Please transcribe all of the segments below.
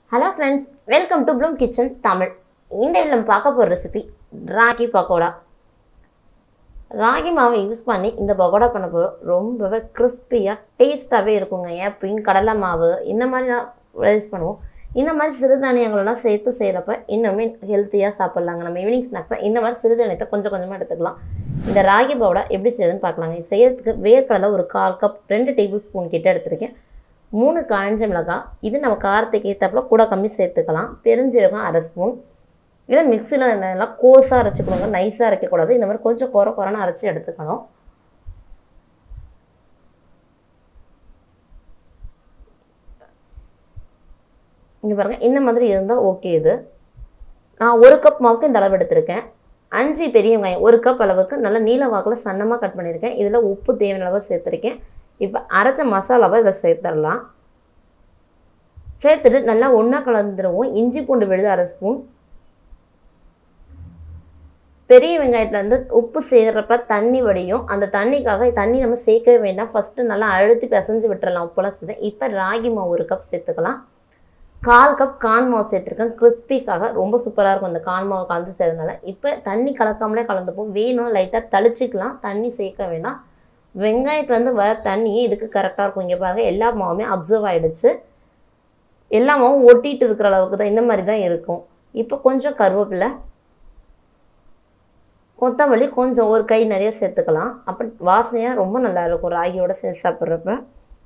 Hello friends, welcome to Bloom Kitchen Tamil. இந்த வீடியோல நம்ம பார்க்க போற ரெசிபி ராகி பக்கோடா. ராகி மாவை யூஸ் பண்ணி இந்த பக்கோடா பண்ண போறோம். ரொம்பவே கிறிஸ்பியா டேஸ்டாவே இருக்குங்க. ஏன் கடலை மாவு இந்த மாதிரி நான் யூஸ் பண்ணுவோம். இந்த மாதிரி சிறுதானியங்களெல்லாம் சேர்த்து செய்யறப்ப இன்னுமே ஹெல்த்தியா சாப்பிடலாங்க. நம்ம ஈவினிங் ஸ்நாக்ஸா இந்த மாதிரி சிறுதானியத்தை கொஞ்சம் கொஞ்சமா எடுத்துக்கலாம். இந்த ராகி பக்கோடா எப்படி செய்யுதுன்னு பார்க்கலாங்க. செய்யறதுக்கு வேர்க்கடலை ஒரு 1/4 கப் 2 டேபிள் ஸ்பூன் கிட்ட எடுத்துருக்கேன். 3 காஞ்ச மிளகாய், இது நம்ம காரத்துக்கு ஏற்றப்பல கூட கம்மி சேர்த்துக்கலாம். பெருஞ்சீரகம் 1/2 ஸ்பூன். இதை மிக்சியில் நல்லா கோஸாக அரைச்சிக்கணுங்க, நைஸாக அரைக்கக்கூடாது. இந்த மாதிரி கொஞ்சம் குறைன்னு அரைச்சி எடுத்துக்கணும். இங்கே பாருங்கள், இந்த மாதிரி இருந்தால் ஓகே. இது நான் 1 கப் மாவுக்கு இந்த அளவு எடுத்திருக்கேன். 5 பெரிய வெங்காயம் 1 கப் அளவுக்கு நல்லா நீல வாக்கில் சன்னமாக கட் பண்ணியிருக்கேன். இதில் உப்பு தேவையான அளவு சேர்த்துருக்கேன். இப்போ அரைச்ச மசாலாவை இதில் சேர்த்துடலாம். சேர்த்துட்டு நல்லா ஒன்றா கலந்துருவோம். இஞ்சி பூண்டு விழுது 1/2 ஸ்பூன். பெரிய வெங்காயத்துலேருந்து உப்பு சேர்றப்ப தண்ணி வடியும். அந்த தண்ணிக்காக தண்ணி நம்ம சேர்க்கவே வேண்டாம். ஃபஸ்ட்டு நல்லா அழுத்தி பிசைஞ்சு விட்டுறலாம் உப்புலாம் சேர்த்து. இப்போ ராகி மாவு 1 கப் சேர்த்துக்கலாம். 1/4 கப் கார்ன் மாவு சேர்த்துருக்கேன். கிறிஸ்பிக்காக ரொம்ப சூப்பராக இருக்கும் இந்த கார்ன் மாவு கலந்து செய்யறதுனால. இப்போ தண்ணி கலக்காமலே கலந்துப்போம். வேணும் லைட்டாக தளிச்சிக்கலாம், தண்ணி சேர்க்க வேண்டாம். வெங்காயத்துலேருந்து வர தண்ணியே இதுக்கு கரெக்டாக இருக்கும். இங்கே பாருங்கள், எல்லா மாவுமே அப்சர்வ் ஆகிடுச்சு. எல்லா மாவும் ஒட்டிகிட்டு இருக்கிற அளவுக்கு தான், இந்த மாதிரி தான் இருக்கும். இப்போ கொஞ்சம் கருவேப்பிலை, கொத்தமல்லி கொஞ்சம் ஒரு கை நிறைய சேர்த்துக்கலாம். அப்போ வாசனையாக ரொம்ப நல்லாயிருக்கும் ராகியோட சேர்த்து சாப்பிட்றப்ப.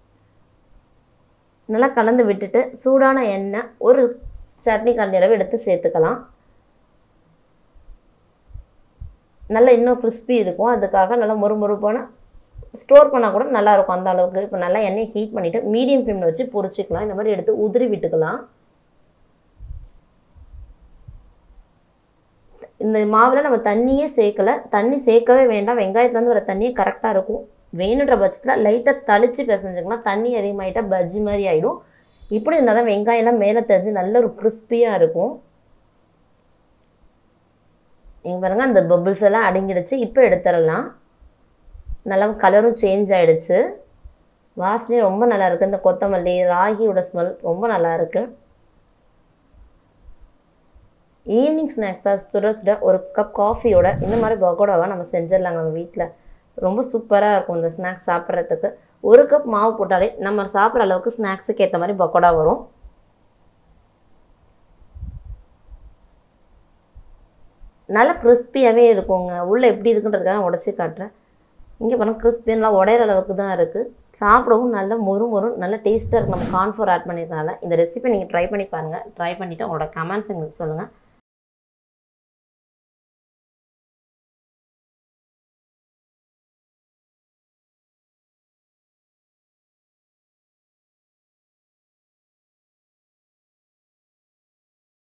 நல்லா கலந்து விட்டுட்டு சூடான எண்ணெய் ஒரு சட்னி கரண்டி அளவு எடுத்து சேர்த்துக்கலாம். நல்லா இன்னும் கிறிஸ்பி இருக்கும். அதுக்காக நல்லா மொறுமொறுப்பான ஸ்டோர் பண்ணால் கூட நல்லாயிருக்கும் அந்த அளவுக்கு. இப்போ நல்லா எண்ணெய் ஹீட் பண்ணிவிட்டு மீடியம் ஃப்ளேமில் வச்சு பொரிச்சிக்கலாம். இந்த மாதிரி எடுத்து உதிரி விட்டுக்கலாம். இந்த மாவில் நம்ம தண்ணியே சேர்க்கலை, தண்ணி சேர்க்கவே வேண்டாம். வெங்காயத்துலேருந்து வர தண்ணியே கரெக்டாக இருக்கும். வேணுன்ற பட்சத்தில் லைட்டாக தளிச்சு பிசைஞ்சுக்கலாம். தண்ணி அதிகமாகிட்டா பஜ்ஜி மாதிரி ஆகிடும். இப்படி இருந்தால் தான் வெங்காயம்லாம் மேலே தெரிஞ்சு நல்ல ஒரு கிறிஸ்பியாக இருக்கும். இங்கே பாருங்கள், அந்த பபிள்ஸ் எல்லாம் அடங்கிடுச்சு. இப்போ எடுத்துடலாம். நல்லா கலரும் சேஞ்ச் ஆகிடுச்சு. வாசனையும் ரொம்ப நல்லா இருக்குது. இந்த கொத்தமல்லி ராகியோட ஸ்மெல் ரொம்ப நல்லா இருக்குது. ஈவினிங் ஸ்நாக்ஸாக சுட சுட 1 கப் காஃபியோட இந்த மாதிரி பக்கோடாவை நம்ம செஞ்சிடலாங்க நம்ம வீட்டில். ரொம்ப சூப்பராக இருக்கும் இந்த ஸ்நாக்ஸ் சாப்பிட்றதுக்கு. 1 கப் மாவு போட்டாலே நம்ம சாப்பிட்ற அளவுக்கு ஸ்நாக்ஸுக்கு ஏற்ற மாதிரி பக்கோடா வரும். நல்லா கிறிஸ்பியாகவே இருக்குங்க. உள்ளே எப்படி இருக்குன்றதுக்காக உடச்சி காட்டுறேன். இங்கே பாருங்கள், கிறிஸ்பியெல்லாம் உடையிற அளவுக்கு தான் இருக்குது. சாப்பிடவும் நல்லா மொறு நல்ல டேஸ்ட்டாக இருக்குது. நம்ம கார்ன்ஃப்ளவர் ஆட் பண்ணியிருக்கனால இந்த ரெசிபி நீங்கள் ட்ரை பண்ணி பாருங்கள். ட்ரை பண்ணிவிட்டு உங்களோட கமெண்ட்ஸ் எங்களுக்கு சொல்லுங்கள்.